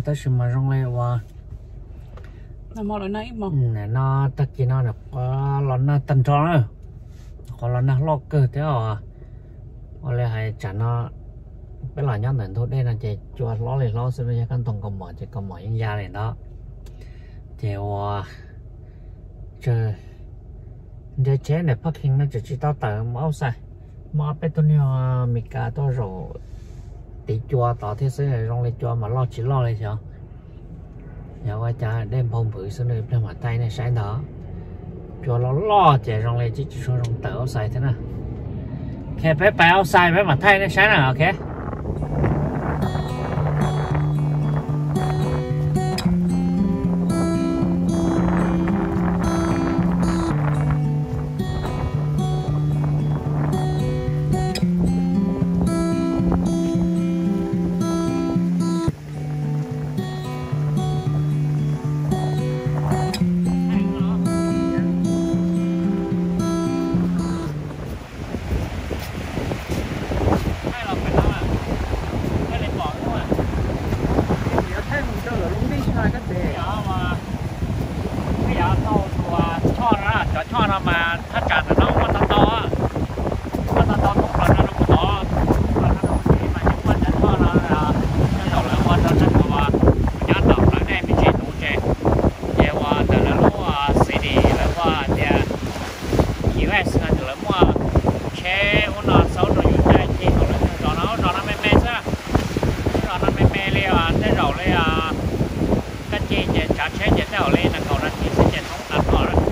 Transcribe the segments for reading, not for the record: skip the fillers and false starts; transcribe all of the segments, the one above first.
tới sự mà rong leo và nó mò lại nãy mà nè nó tất nhiên nó được có nó tần tròn rồi còn nó lo cơ thế à còn lại hay chả nó cái là nhóm này thôi đây là chỉ cho lo lại lo xem bây giờ căn tổng cộng mở chỉ còn mở những gia này đó thì chờ để chế này parking nó chỉ tao tờ máu sai mà bé tôi nhớ mình cả tôi rồi tí chua tao thế sẽ rong lên chua mà lo chỉ lo lên sao nhà qua cha đem phong thủy xuống đây bên mặt tay này sai đó chua lo chạy rong lên chỉ cho rong tờ sai thế nào kẹp bé bao sai bé mặt tay này sai nào ok mà thắt chặt nó không có to không có to không phải nó không to mà những con chắn to nó là nó là con nó rất là nhát đầu nó này bị chết đủ chết để qua từ lúc CD là qua để US là từ lúc chế nó sáu rồi như thế thì nó mê mê sao nó mê mê liền thế rồi liền cái gì để trả chế để theo lên là cầu nó chỉ sẽ chết không đặt vào đó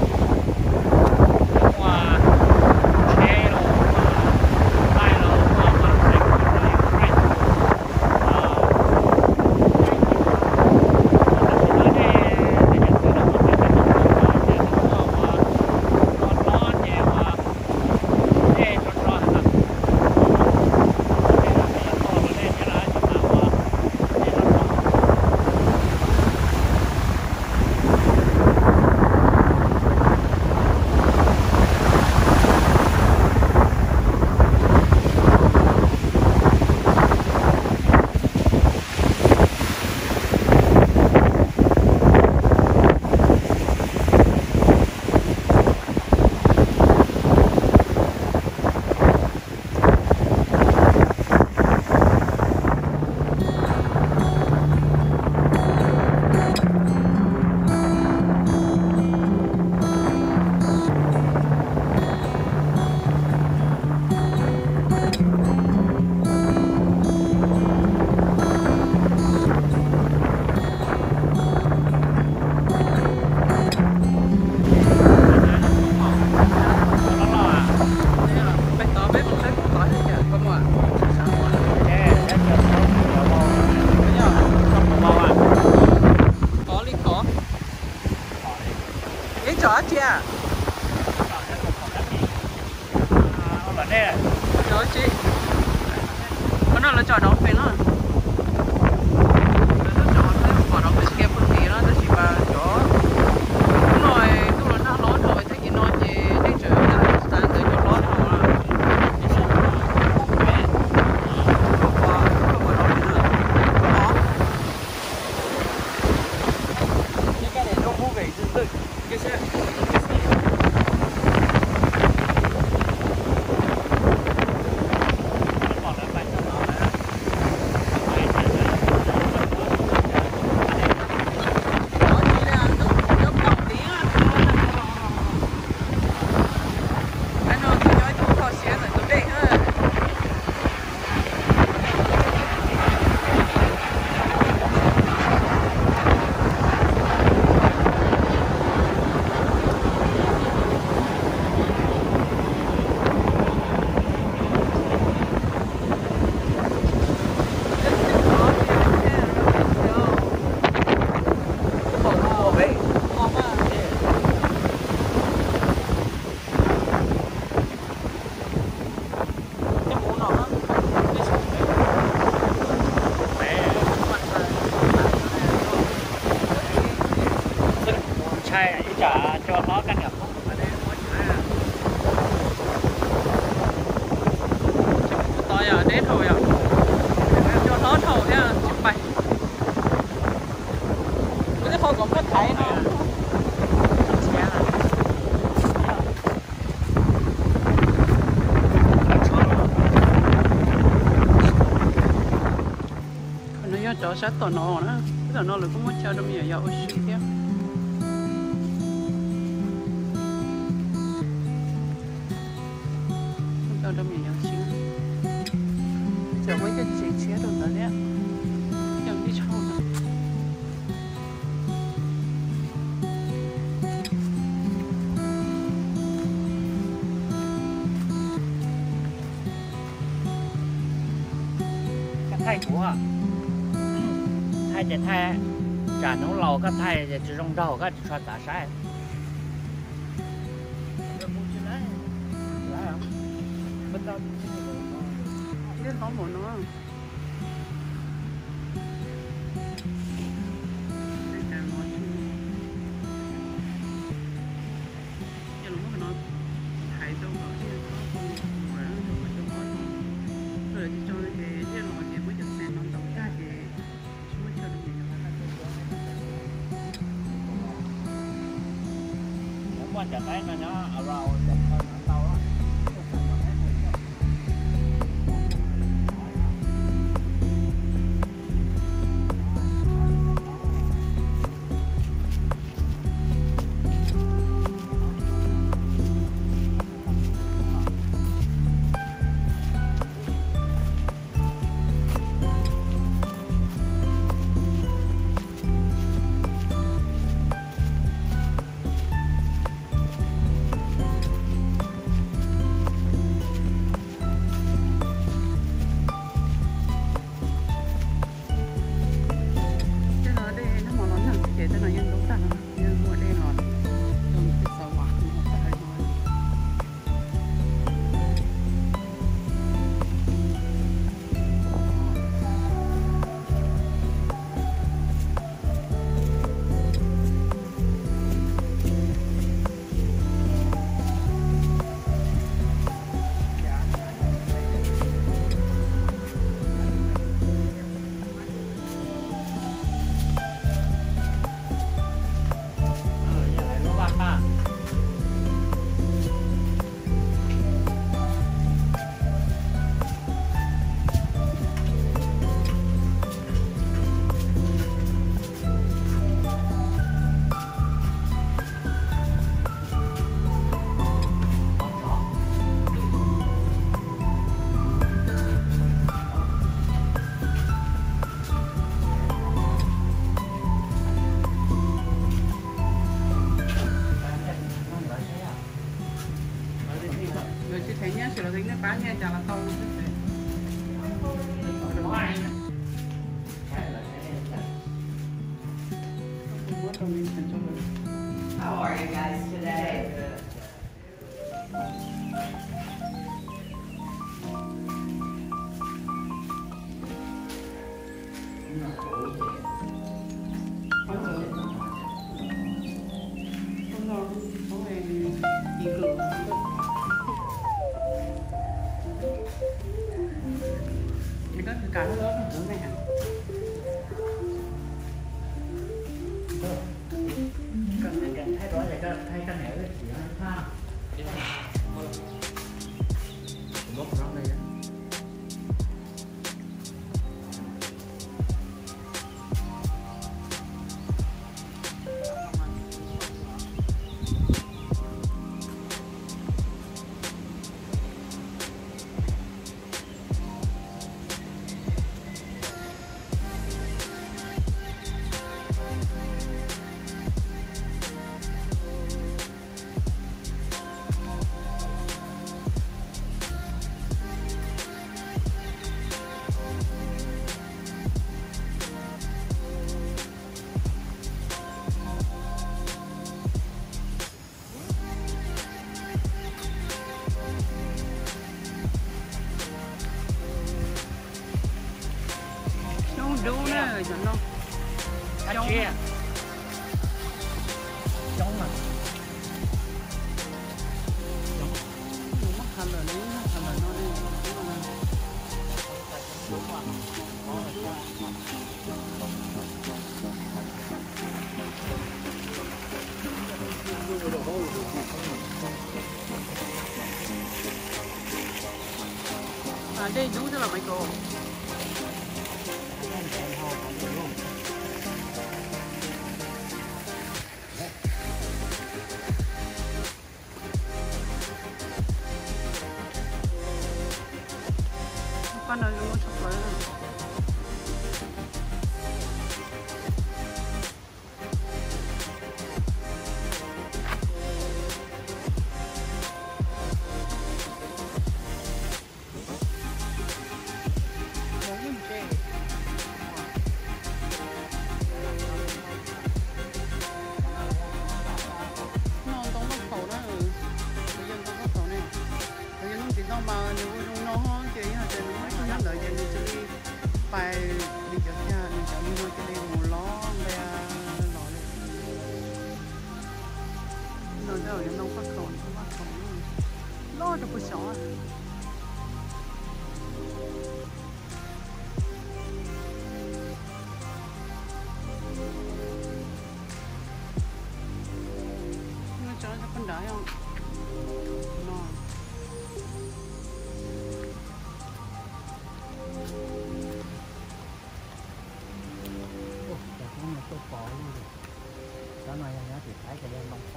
nó cũng có thấy nó nó cho sát tao nó nữa tao nó là cũng mất cho đâu nhiều dầu xí thế tao đâu nhiều dầu xí giờ mấy cái gì chế đồ đó đấy chẳng đi chọn nữa cái thay của thay để thay trả nấu lẩu cái thay để chỉ trong đầu cái cho trả sai cái có một nó quan trọng đấy là nó ở rau chậm hơn ở đâu á bán nha chả là tàu How are you guys today? Cái đó thì cả lớp nó cũng này hả? Cần thay đổi lại cái thay căn hệ cái chuyện ha. Một rong này. Đủ nữa rồi chẳng đâu. Chống chia. Chống mà. Chống. Mất hành rồi đấy, hành rồi nó đi. đây đủ cho là mấy cô. Con này nó chọc lấy này. Bài đi chợ cha, đi chợ mua cho đi mua ló, bè ló này. Nó giờ nó phát khẩu, ló cho bữa sáng. Nó cho con đá không? Nó. Tôi phò luôn rồi. Đó này nó thì thấy cái đen bông phò.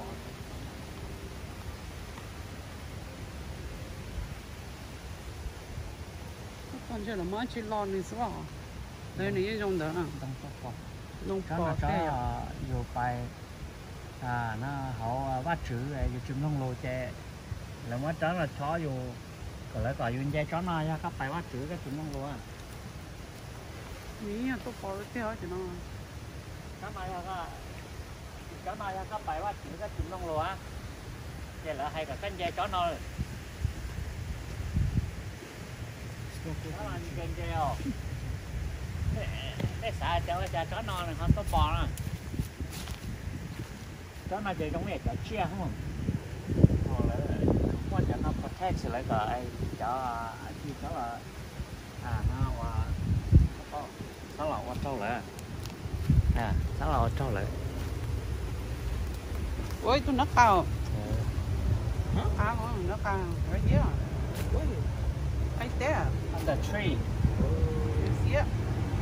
Con chơi là mới chỉ lo đi xíu à. Đây này dùng đó à. Bông phò. Lông Đó phò là thế à. cho vô bài nó họ bắt chữ về chùm nông lô chè. Là mới đó là cho vô còn lại còn vô dây chó nó nha các bài bắt chữ cái chùm nông lô à. Ní à tôi phò thế hả chị nó. Cái này các bài bắt chữ cái chùm nông lô á. Vậy là hay cả cái dây chó nó. Đó là những cái dây không? Cái xả cho cái chó non này không có bò nữa. Chó nó chơi trong này chó chia không? Hoặc là quan trọng nó protect lại cái chó chi chó là nó là quan trọng lại. Nó là quan trọng lại. Ôi tôi nó cao. À nó cao. Ở dưới à. Right there. On the tree. You see it?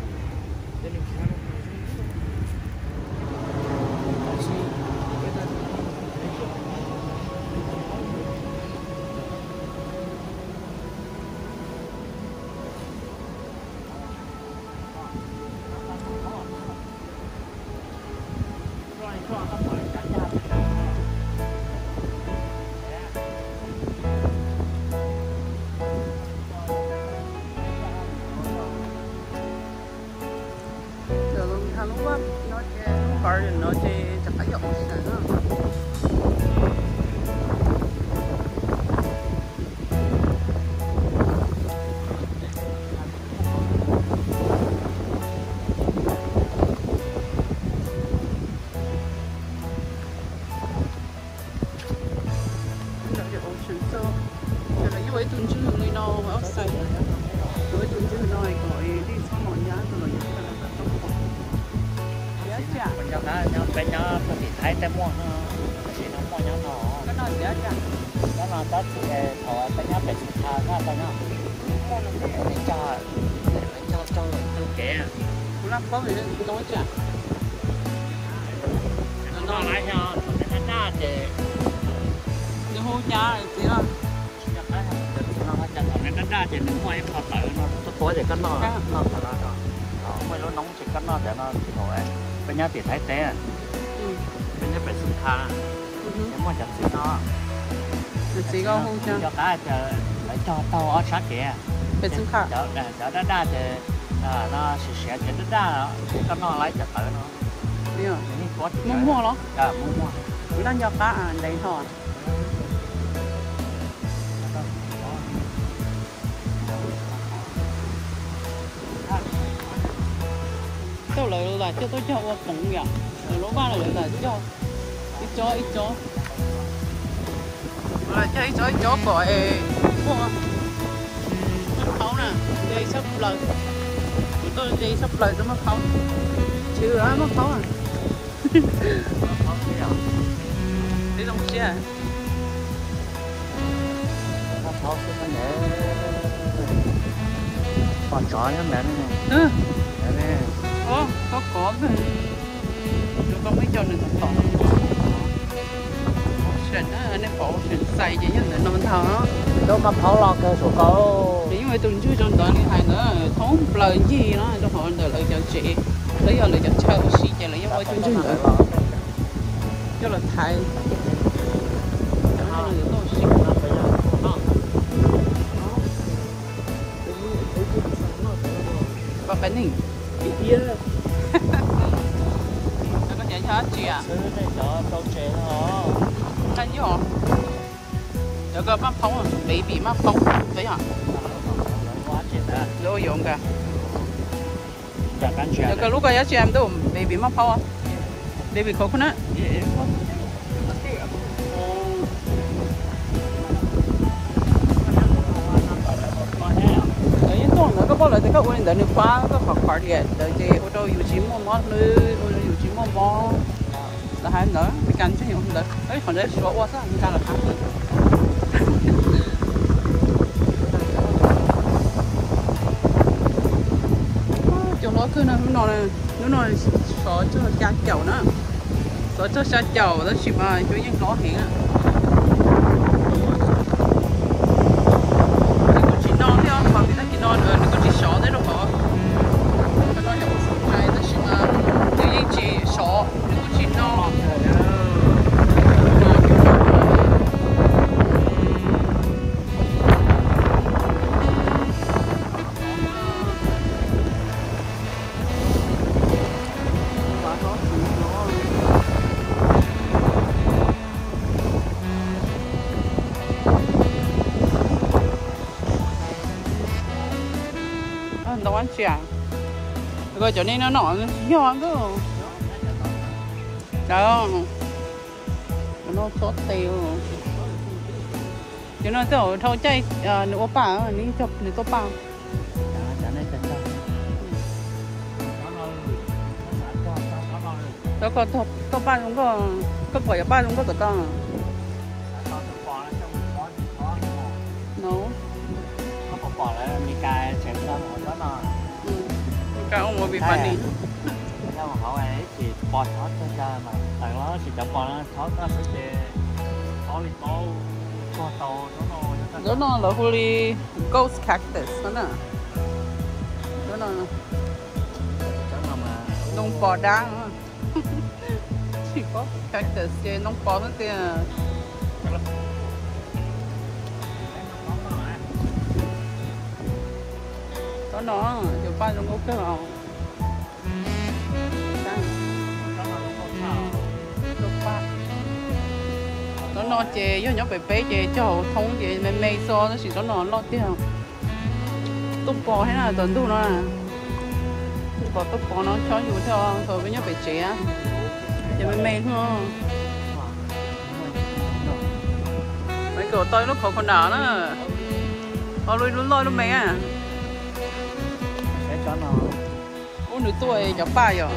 Garden nó chơi chắc phải dọn cái này nữa. Ocean so, giờ là như vậy tuần trước người nó outside, với tuần trước nó lại gọi đi xong mọi nhà rồi là Bên nhau đó, bên nhau thì thấy cái mua nó thì nó mua nhau nó. cái nào dễ chả? Đó là đó thì thọ bên nhau để thà ra bên nhau. Để cho tôi kể. Cũng làm có gì đấy nói chả? Nó lại cho cái ra thì cái hô cha này gì đó. Nó chẳng hạn nó ra thì nếu mà em học tới nó tối thì cắt nó phải ra rồi. Mới nó nóng thì cắt nó để nó thì thôi. Bên nhau thì thấy té. Bên nhau phải xin tha. Nếu mà chẳng xin nó. Được gì không hô cha? Cho cái lại cho tao ở sát kìa. Phải xin khả. Cho nó ra thì nó sẽ thì nó ra thì cắt nó lấy cho tới nó. Đi à? Mua nó? Mua. Bữa đang cho cá à đấy thôi. Tôi lấy là cho tôi cho qua bụng vậy. Rồi lỗ ba là cho ít cho. Là cho ít cho gọi mua. Mất khẩu nè, dây sắp lời. Tôi dây sắp lời tôi mất khẩu. Chưa á mất khẩu à. Đi đồng xe. tháo xuống cái này con chó nhá mẹ này Ừ. mẹ này Có về. Rồi con mới cho nên tỏ. Sền á, anh bỏ sền xay vậy nhưng nó thở. đâu mà tháo lo cái số câu Vì vậy tôi chưa trong đó như này nữa, không lời gì nó cho họ đời lời cho chị. Lấy giờ lời cho chơi xí chạy lại với tôi chưa nữa. Cho là thay. Cho nó là tôi xí. Và cái này kia nó có chạy hết chị à? thứ này cho tao chế nó Cái gì hả? Có cái mắt phóng à? Baby mắt phóng đấy hả? quá chết à Đâu dùng cả. cả căn chuyện Có lúc cái chị em đâu baby mắt phóng à? Baby coconut. Nó có bao giờ thì các bạn đã được khóa các học khóa điện để chị ô tôอยู่chỉ mua món nữaอยู่chỉ mua món là hai nữa bị cắn chứ nhiều không được ấy còn đấy số quá sao người ta là khác chỗ nó cứ nó nói số cho cha chậu nữa số cho cha chậu đó chỉ mà chủ nhân có hiện á non ở nó có chỉ số đấy đâu hả? Cái đó là một số cái đó chỉ là tự nhiên chỉ số, nó có chỉ non. Đâu ăn chả rồi cho nên nó nọ nhỏ cơ đó nó sốt tiêu cho nó kiểu thâu chay nữa bà ní chụp ní tô bao đó có tô bao cũng có quả ba cũng có tờ con nấu bỏ lại mình cài chém ra một đó nọ cái ông mà bị phản đi nhưng mà họ ấy chỉ bỏ thoát cho mà tại nó chỉ cho bỏ nó thoát ra sẽ để có đi tô cho tô nó là holy ghost cactus đó nè đó là nông bò đá chỉ có cactus chứ nông bò nó tiền có nó giờ ba trong ốc cái nào nó chè với nhỏ bé chè cho thông chè mê so nó chỉ có nó lót tiêu tôm bò hay là tuần tu nó à tôm bò nó cho dù theo rồi với nhỏ bé chè chè mê thôi mấy cậu tôi nó còn đỏ nữa lui lôi nó mê à sẽ cho nó ô nửa tuổi cháu ba rồi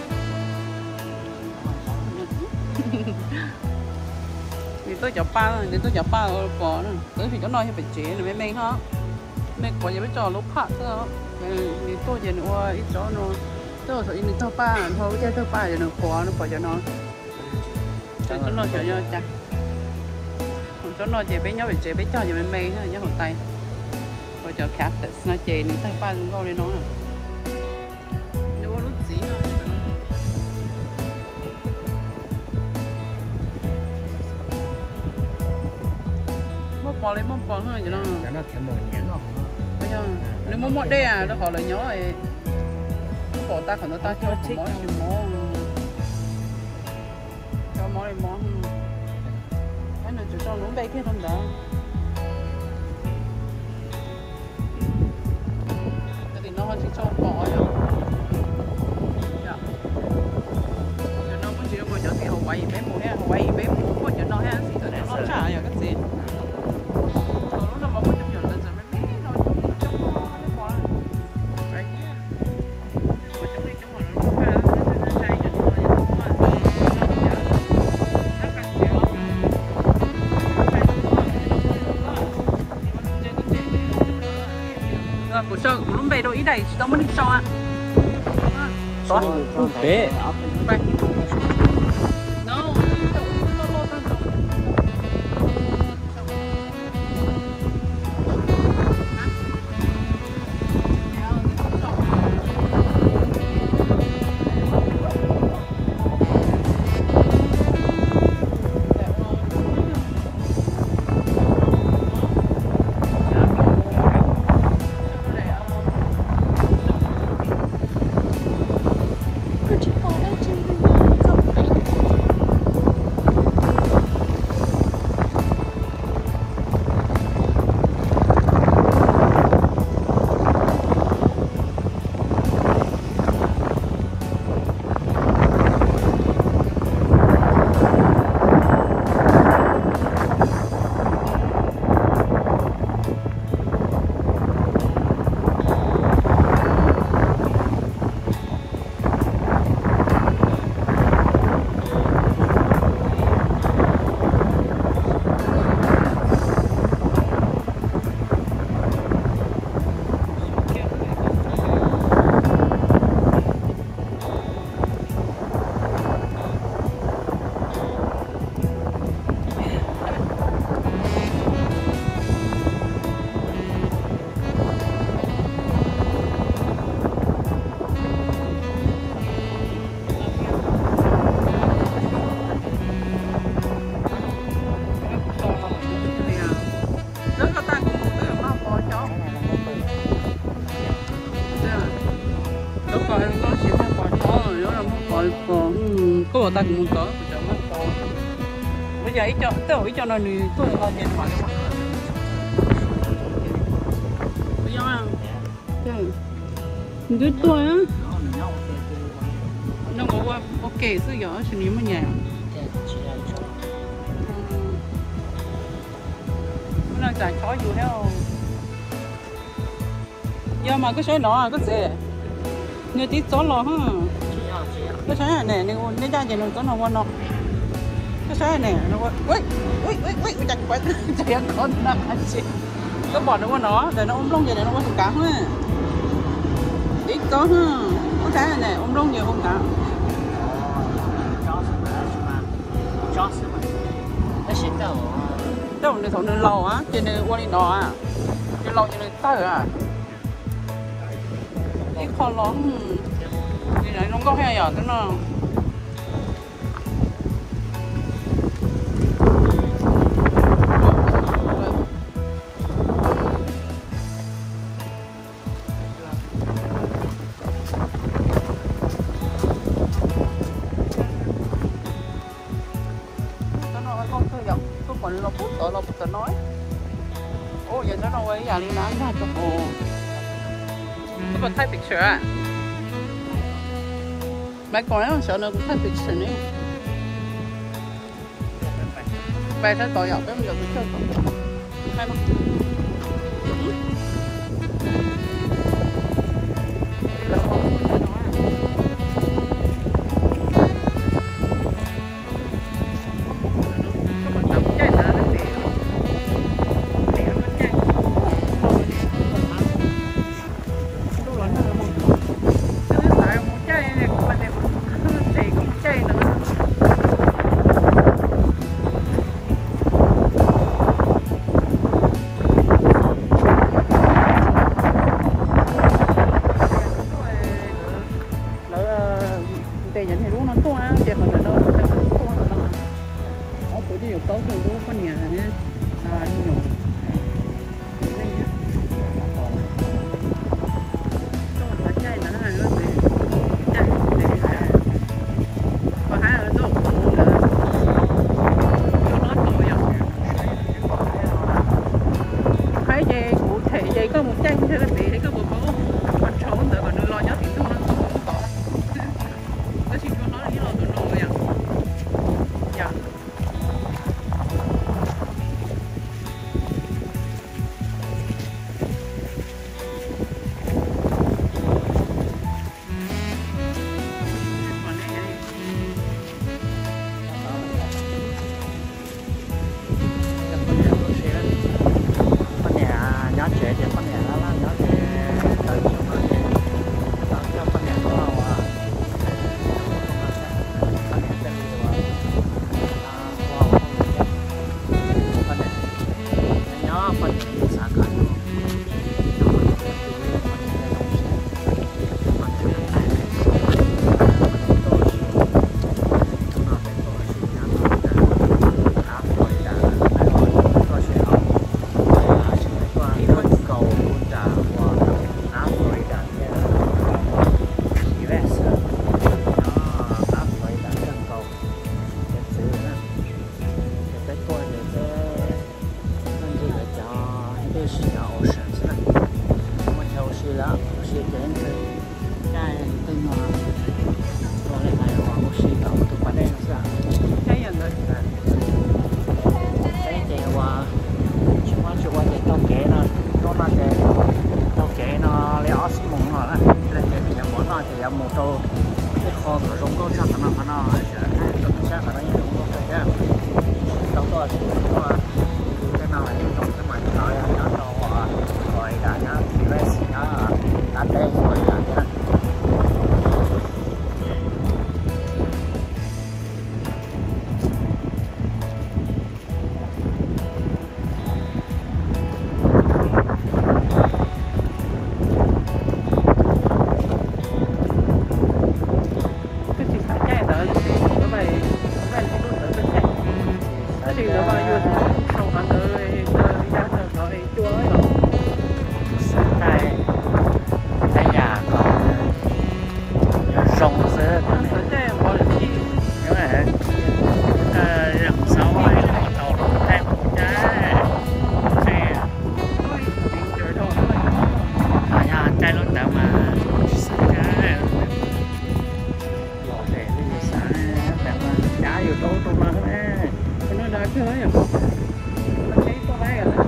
thì tôi chọn ba có tới thì có nói phải chế này mấy hả mấy có gì mới cho lúc khác thôi thì tôi giờ nữa ít cho nó tôi thấy mình thao ba thôi cái thao ba giờ nó khó nó bỏ cho nó cho nó cho nhau chặt cho nó chế bé nhau phải chế bé cho giờ mấy ha nhớ hột tay rồi cho cactus nó chế ní thao ba cũng lên nó nè nếu có lúc gì món bò hơn vậy đó. Nó thêm một nhãn không? Bây giờ nếu món đây à, nó họ là nhớ rồi. Bỏ ta còn nó ta cho món cho món này món. Cái này chỉ cho nó bay kia không đó. Cái thì nó chỉ cho bò thôi. Dạ. Cho nó muốn chỉ có cho thì Hawaii bé mua ha, Hawaii bé mua có cho nó ha, thì nó trả rồi cái gì. nó mới đi sau á. Đó. bé Vậy. No. Cô ta cũng muốn có, bây giờ ít cho, tôi ít cho nó nuôi, tôi lo tiền mà cái bây giờ à, cái tôi á, nó có qua, ok, sử dụng xử lý mà nhẹ, nó giải chó dù theo, giờ mà cái xe đó cái gì, người tí chó lo ha. Cái xe này nếu ra thì nó có nó nó cái xe này nó ui chặt quậy chạy con nó anh chị cái bọt nó nó để nó ôm lông vậy để nó có cá ha ít có ha cái xe này ôm lông nhiều không cá đâu để thằng nó lâu á trên này qua đi nó à trên lâu trên này tới à ít con lắm đi này nó có hay à thế nào nó bút nói ô giờ nó đâu ấy giờ đi nói ra cho cô có một type picture à mày còn nó sợ nó cũng type picture này bài thấy tội học cái mình được chơi hai mươi đá vô trốn trong đó nè. Nó đã cơ ấy à? Nó thấy có ai à?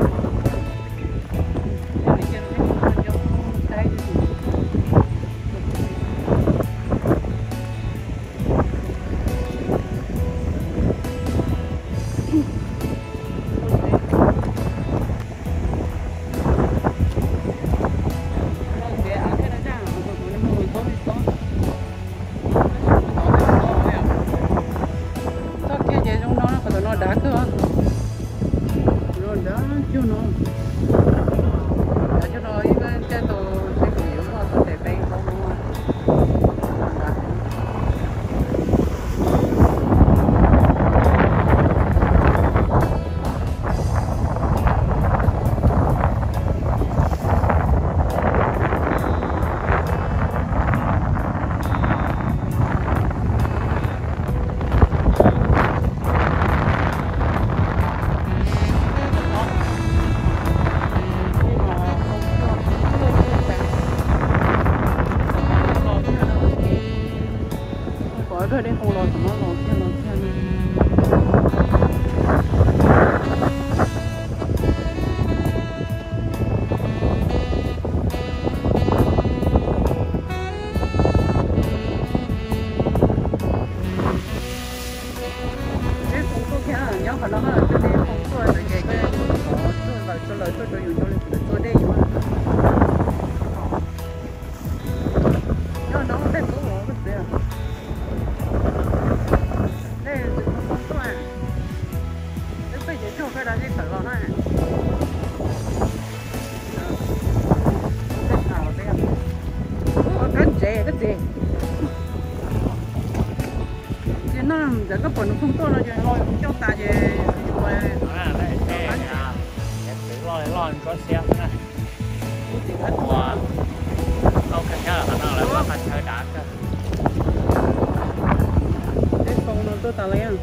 Rồi đây không lo của nó lo kia cái phong số kia nhớ phải nó là cái phong số là cái tôi vào cho lời tôi dùng cho tôi đây mà nó đây có một cái gì cái đó gì phải lo này cái gì thì nó giờ cái phần không to là lo cho ta về rồi đây xe nhà em tự lo có xe nữa wow không cần nhớ là nó lại có phải chơi đá cơ cái con nó tôi ta lấy à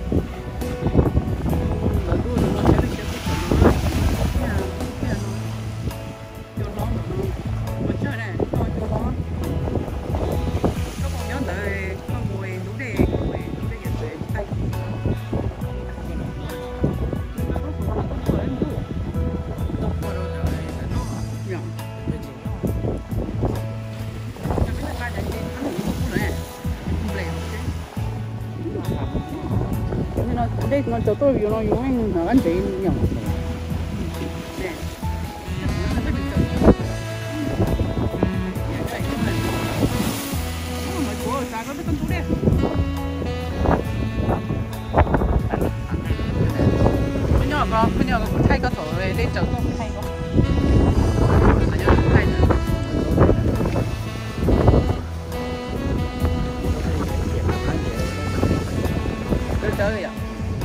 đây nó cho tôi nó dùng anh chị nhỉ cái nhỏ có thay cái thổ về đây chờ tôi thay không chơi à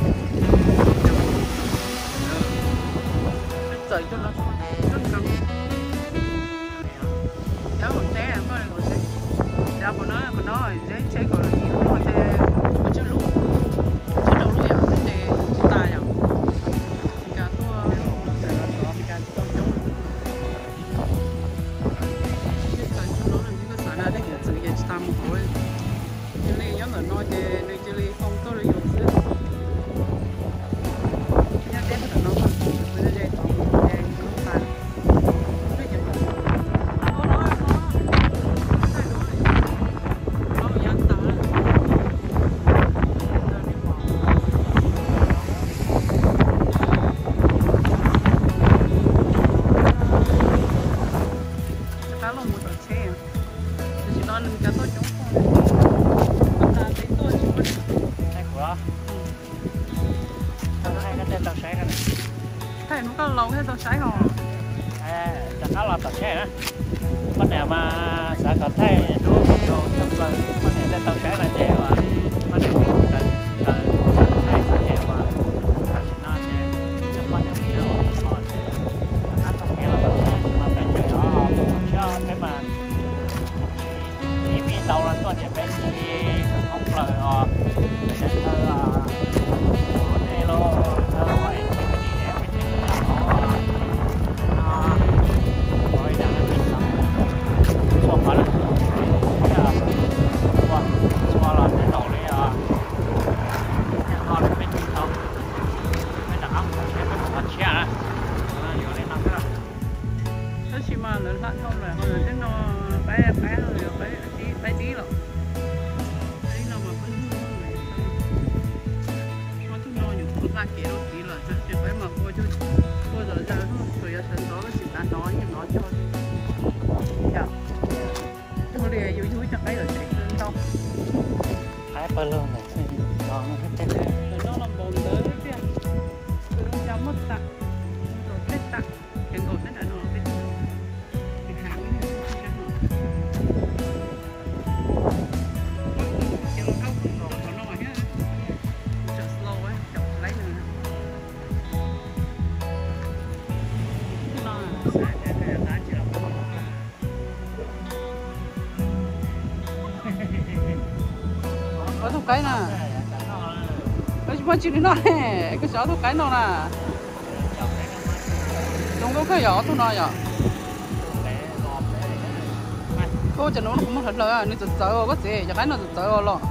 chơi cho nó ngon cháu còn té em có còn té cháu của nó dễ chơi còn nó sẽ chơi lú chơi đâu lú vậy để ta nhở cả tôi cả tôi chống cái sản xuất nó là những cái sản phẩm để tự nhiên làm thôi cho nên nhớ là nó để cho nên không tôi được dùng thầy nó có lâu thế tôi sấy rồi chắc chắn là tàu xe nữa con này mà sẽ có thể đủ đồ trong lời con này lên tàu xe là dễ mà con này cũng cần thay sẽ dễ mà nó sẽ trong con này nó còn ăn tàu xe là tàu xe mà phải chạy đó cho cái mà vì tàu là con này phải đi không lời họ sẽ đây lo rồi ngã kia đâu tí rồi chứ phải mà cô giờ giờ tôi giờ sân đó cái sự ta nói nhưng nói cho dạ tôi liền yêu yêu chắc cái là chạy lên đâu ai bao lâu này đó nó hết tên đấy nó làm bồn lớn đấy kia tôi không dám mất tạ rồi hết tạ cái cột nó đã nổi bên cái hàng cái câu cũng nổi nó nổi nhá chợ slow ấy chợ lấy nữa nó sẽ giá chỉ là có một cái nè cái chúng chỉ nó nè cái chó cái nó nè chúng có cái giỏ tôi nói vậy cô chỉ nó cũng thật lời你就走個字就喺度就走咯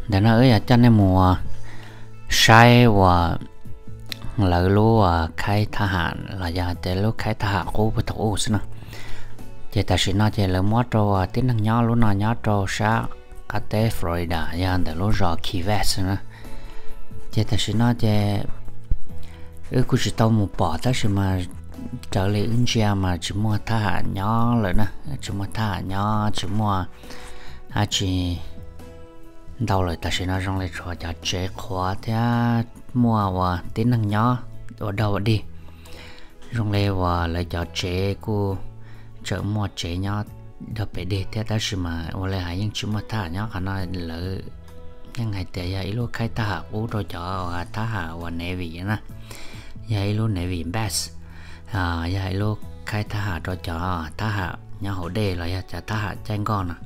để nó ở cho nên mùa sai và lỡ lúa khai thác hạn là giờ để lúa khai thác hạn cũ với thổ xin chỉ ta xin nói chỉ lỡ mót rồi tiếng năng nhỏ lúa nào nhỏ rồi sa cá té Florida giờ để lúa rò Key West nữa chỉ ta xin nói chỉ cũng chỉ tao một bỏ tất sự mà trở lại India mà chỉ mua thả hạn nhỏ rồi nè chỉ mua thả hạn nhỏ chỉ mua chỉ đầu lời ta sẽ nói rằng là cho chế khóa thế mua và tính năng nhỏ ở đầu đi trong đây và lại cho chế cô chợ mua chế nhỏ đập để đi thế ta sẽ mà ở lại hay những chú mà thả nhỏ khả năng là những ngày tệ vậy lúc khai thả ú rồi cho thả hạ và nè vị nè vậy lúc nè vị best vậy lúc khai thả hạ rồi cho thả hạ nhỏ hậu đề là cho thả hạ tranh con nè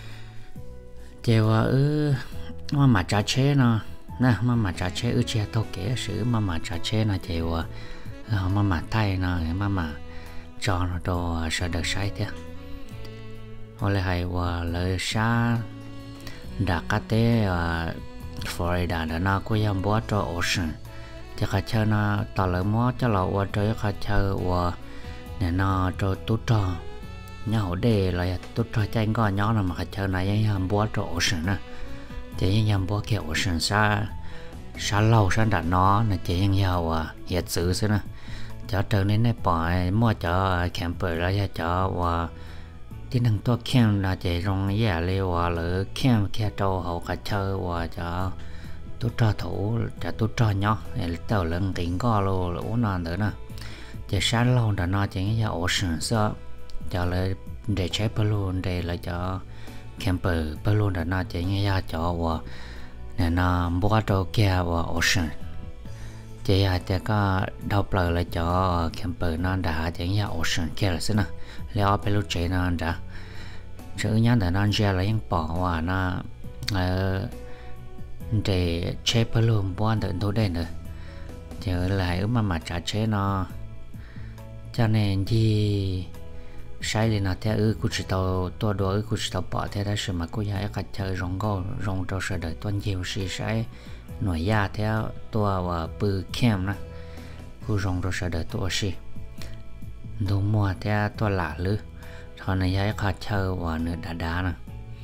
chiều mà trả chế nó nè mà trả chế chia thâu kể sử mà trả chế nó chiều mà tay nó mà cho nó đồ sợ được sai thế hồi lại hay và lời xa đã cá té Florida đã nó có yam bó cho ocean thì cả chơi nó tạo lời mót cho lọ và chơi cả chơi và để nó cho tốt cho nhau đề là tốt cho tranh con nhỏ là mà chơi này yam bó cho ocean nè chỉ yam bó kiểu ocean xa lâu xa đã nó là chỉ nhau hiện sự thế nè cho trở nên này bỏ mua cho camper là cho và tí năng to camp là chỉ trong nhà leo và lỡ camp kia trâu hậu cả chơi và cho tốt cho thủ cho tốt cho nhỏ để tàu lần kính co lô lỗ non nữa nè chỉ sáng lâu đã nó chỉ nhà ocean sao cho lại để chế balloon để lại cho camper balloon đã nó chỉ nhà cho và nè nó mua trâu kia và ocean chỉ thì có đầu bờ lại cho camper nó đã chỉ nhà ocean kia là xin nè leoไปรู้ใจnó đã chữ nhá để nó ra là những bỏ và nó để chế balloon buôn được tối đây nữa chờ lại mà trả chế nó cho nên thì sai thì nó theo cũng chỉ tàu tua đuổi cũng chỉ tàu bỏ theo đó sự mà cô giải cả chơi rong câu rong trâu sợ đời tuân nhiều sự sai nội gia theo tua và bự kem nè cô rong trâu sợ đời tua gì đồ mua theo tua lạ lư thằng này giải cả chơi và nửa đá nè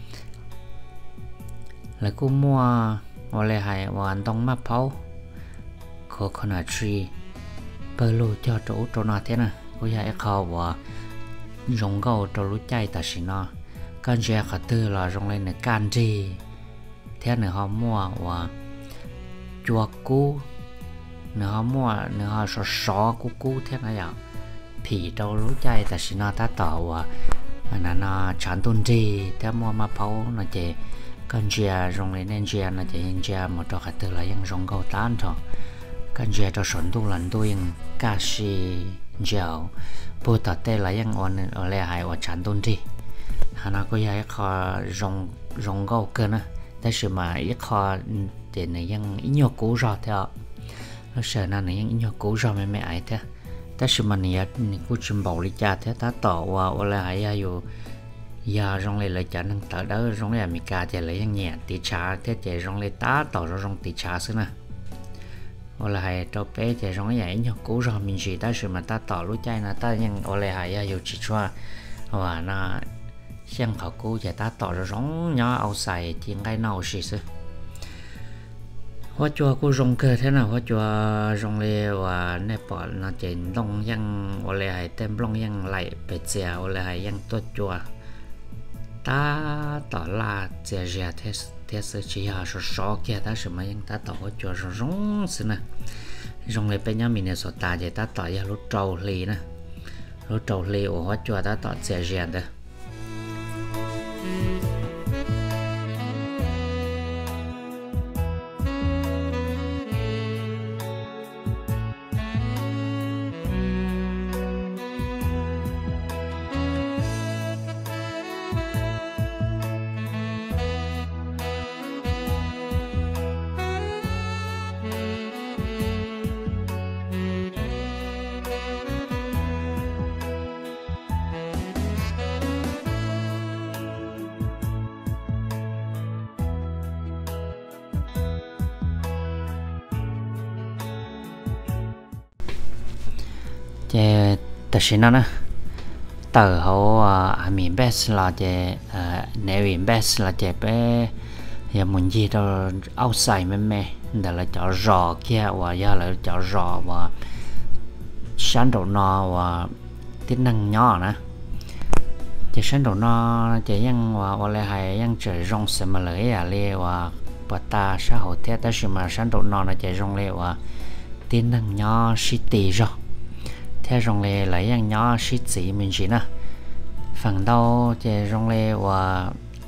lại cô mua và lại hay và anh đông map pháo coconut tree bơ lô cho chỗ nào thế nè cô giải khâu và rong câu cho lũ chay ta xin nó con trẻ cả tư là rong lên này can gì thế này họ mua và chua cú nữa họ mua nữa họ sò cú thế này à phỉ cho lũ chay ta xin nó ta tàu và nó chán tôn gì thế mua mà pháo nó chỉ con trẻ rong lên nên trẻ nó chỉ những trẻ mà cho cả tư là những rong câu tan thôi con trẻ cho sổn tu lần tu những cá sĩ dẻo bố tao tê là những ở lại hay ở chán tôn gì nó có giải kho rong câu cơ nèแต่是嘛一可để này những ít nhiều cũ rồi theo nó sợ là những ít nhiều cũ rồi mới ai thếแต่是mà này cũng chim bầu đi cha thế ta tỏ và là hay ayo giờ rong lại chả năng tớ đó rong lại mình cả thì lấy những nhẹ tí trà thế thì rong lại ta tỏ ra rong tí trà xí nè hoặc là hay cho bé thì rong lại nhiều cũ rồi mình chỉแต่是mà ta tỏ lúa chay là ta những hoặc là hay ayo chỉ cho và nó xem khảo cứu thì ta tỏ ra giống nhỏ áo xài thì ngay nào xí xí hoa chùa cô rong cơ thế nào hoa chùa rong lê và nè bỏ nó chỉ long yang hoặc là hay tem long yang lại bị chèo hoặc là hay yang tốt chùa ta tỏ là chè chè thế thế sự chỉ là số kia ta sẽ mà yang ta tỏ hoa chùa rong xí nè rong lê bên nhau mình là số ta thì ta tỏ ra lúc trâu lì nè lúc trâu lì ở hoa chùa ta tỏ chè chè đó chế tất nhiên nó tờ họ miền best là chế nếu miền best là chế bé giờ muốn gì đó outside mẹ đó là cho rò kia và giờ là cho rò và sáng đầu nọ và tính năng nhỏ nè chế sáng đầu nọ chế ยัง và lại hay ยัง trời rong sẽ mà lấy lê và bà ta xã hội thế ta chỉ mà sáng đầu nọ là chế rong lê và tính năng nhỏ city rồi thế rong lê lấy ยัง nhỏ city mình chỉ nè phần đầu chế rong lê và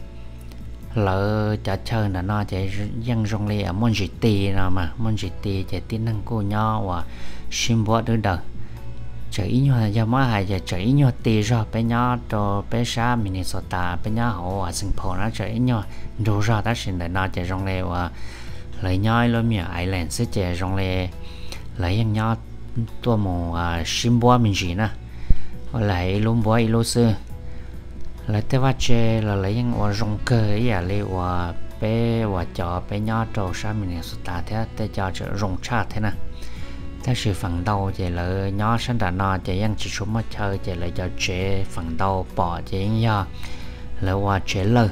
lỡ chả chơi là nó chế ยัง rong lê ở môn city nào mà môn city chế tính năng cô nhỏ và sim bữa đỡ đỡ chơi ít nhau giờ mới hay giờ chơi ít nhau tì rồi bé nhỏ cho bé sa Minnesota bé nhỏ họ ở Singapore nó chơi ít nhau đủ rồi ta xin để nó chơi rong lê và lấy nhau luôn miệng Ireland sẽ chơi rong lê lấy ยัง nhỏ tua mù sim bữa mình chỉ nè lấy luôn bữa luôn xưa lấy thếว่าchơi là lấy ยัง ở rong cơ ấy lê và bé và cho bé nhỏ cho sa Minnesota thế để cho rong cha thế nè ta sử phần đầu thì là nhỏ sáng đã nó thì ยัง chỉ số mà chơi thì là cho chế phần đầu bỏ thì do là qua chế lơ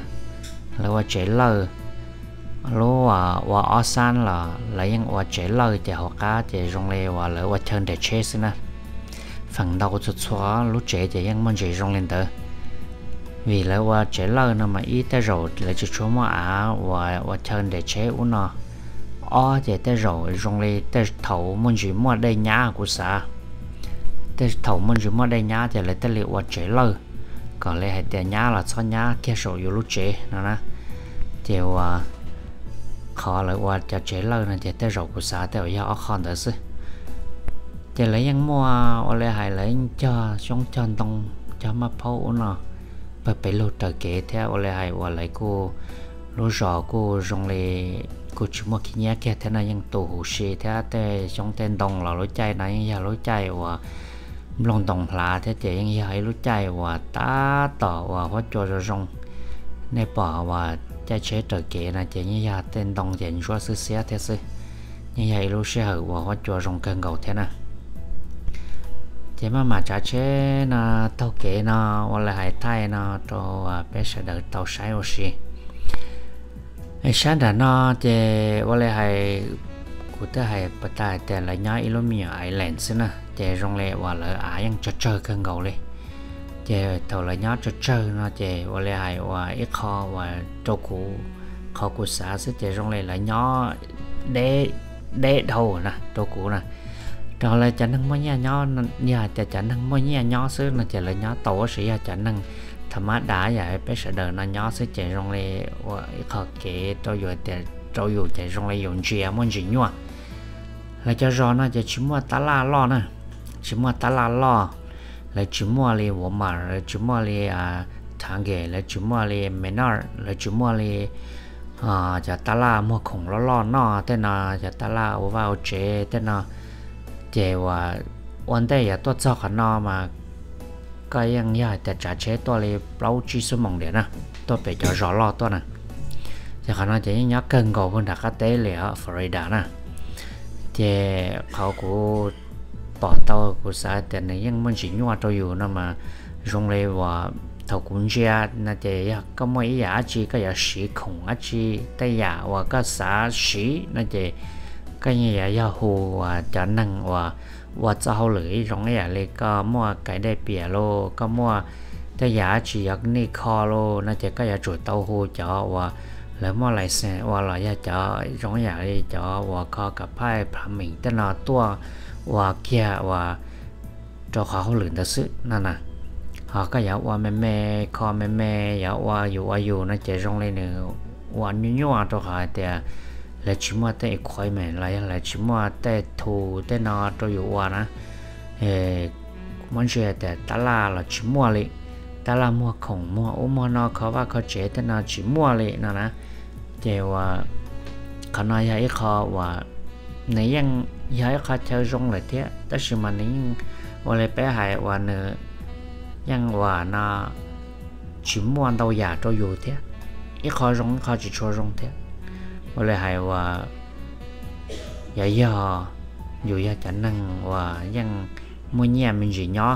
lúc qua ở san là ยัง qua chế lơ thì họ cá thì rong lê và là qua chơi để chế xin nè phần đầu cho xóa lúc chế thì ยัง muốn chế rong lên tới vì là qua chế lơ nó mà ít tới rồi là chỉ số mà và chơi để chế u nó chế tới rồi rong lê tới thầu muốn gì mua đây nhá của xã tới thầu muốn gì mua đây nhá thì lại tới liệu qua chế lơ còn lại hay tiền nhá là sao nhá kia sổ vô lúc chế nó nè thì khó lại qua cho chế lơ này thì tới rồi của xã tới ở ở con đó chứ thì lấy ยัง mua lại hay lấy cho xuống cho đông cho mà phô nóไปโลดตะเกะแท้อะไรให้ว่าไหลกูรู้จอกูจงเลยกูชิมว่าขี้เนี้ยแค่แท้นั้นยังตัวหูชีแท้แต่จงเต้นตรงเรารู้ใจนะยังอยากรู้ใจว่าลงตรงพลาแท้เจยังอยากให้รู้ใจว่าตาต่อว่าเพราะตัวจงในป่าว่าจะเช็ดตะเกะนะเจยังอยากเต้นตรงเจนชัวซื้อเสียแท้ซื้อยังอยากรู้เชื่อว่าเพราะตัวจงเกินเก่าแท้นะchế mà trả chế na tàu kế na hoặc là hải thái na cho bé sẽ được tàu sải ở xí sáng đã na chế hoặc là hải cụ thể hải bắt tay để lại nhá Ilomia Island xí na chế rong lệ hoặc là ยัง cho chơi cơn gầu lên chế tàu lại nhá cho chơi na chế hoặc là hải và ít kho và trâu cụ kho cụ xã xí chế rong lệ lại nhá để đầu nè trâu cụ nè rồi là chả năng mấy nhà nhỏ nhà chả năng mấy nhà nhỏ xứ là chả là nhỏ tổ sĩ chả năng thầm á đã vậy bé sợ đời nó nhỏ xứ chạy rong lê khó kể tôi rồi để tôi rồi chạy rong lê dùng chia muốn gì nhua là cho rồi nó chỉ mua tá la lo nè chỉ mua tá la lo là chỉ mua li wo mà là chỉ mua li thang ghế là chỉ mua li menor là chỉ mua li chả tá la mua khủng lo nó tên là chả tá la vào chế tên là chếว่าวันได้อย่าตัวเจ้าขนอมาก็ยังอยากแต่จะเช็ดตัวเลยเปล่าจีสมองเดียวนะตัวไปจะรอรอตัวนะจะขนอจะยังยักเกินกว่าคนดักเตะเลยอ่ะฟลอริดานะเจ้เขากูปอตัวกูสายแต่ในยังมันสิญัวตัวอยู่นะมาโรงเลยว่าเท่ากุญแจนะเจ้ก็ไม่อยากจีก็อยากสีคงอาจีแต่อยากว่าก็สาสีนะเจ้cái như vậy giờ hồ cho năng và cho lưỡi giống như vậy có mua cái đây bìa lô có mua cái giá chỉ ở này kho lô nó chỉ có giá chuột tàu hồ cho và lấy mua lại xe và lại giá cho giống như vậy cho và kho cả hai phần mình tên là tua và kia và cho họ lưỡi thật sự nên là họ có giá và mẹ kho mẹ giá và dù nó chỉ giống lên nữa và nhua cho họ thì là chỉ mua tới khoai mẹ là chỉ mua tới thù tới nó choอยู่ว่านะมันจะแต่ตลาดlà chỉ muaเลยตลาดmuaของmua nóเขาว่าเขาเจ๊แต่nó chỉ muaเลยนะแต่ว่าเขาnóiให้เขาว่าในยังให้เขาเช่าจงเลยเท่าแต่สิมันนี่ว่าเลยไปหายว่าเนื้อยังว่าน่ะchỉ mua đâu giả choอยู่เท่าอีเขาจงเขาchỉ choจงเท่าว่าเลยหายว่าอย่าอยู่อย่าจะนั่งว่ายัง mua nhà mình chỉ nhỏ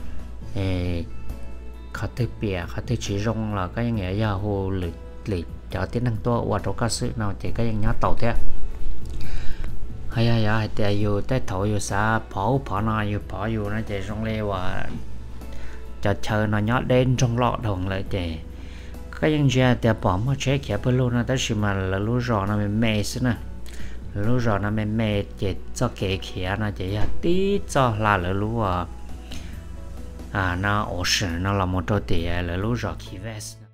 เขาตึกเปียเขาตึกชี้รงเราก็ยังเงี้ยยาโหหรือจะติดนั่งตัววัดเราก็ซื้อเราจะก็ยังย้อนต่อเท่าให้แต่อยู่แต่ถอยอยู่ซาผอนอยอยู่ผออยู่นะจะรงเลยว่าจะเชิญnóย้อนเด่นtrong lọ đồngเลยจะก็ยังจะแต่ปอมเขาเช็คแค่เพื่อรู้นะแต่ชิมันแล้วรู้รอนะมันเมสนะรู้รอนะมันเมสจะจะเก๋เขียนะจะอยากตีจะลาแล้วรู้ว่าnó ở sở nó là một trò tiền là lúc rõ khí vest